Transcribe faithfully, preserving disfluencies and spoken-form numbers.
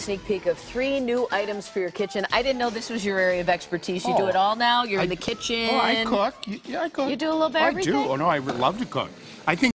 sneak peek of three new items for your kitchen. I didn't know this was your area of expertise. You Oh, do it all now? You're I, in the kitchen? Oh, I cook. Yeah, I cook. You do a little bit of oh, everything? I do. Oh, no, I would love to cook. I think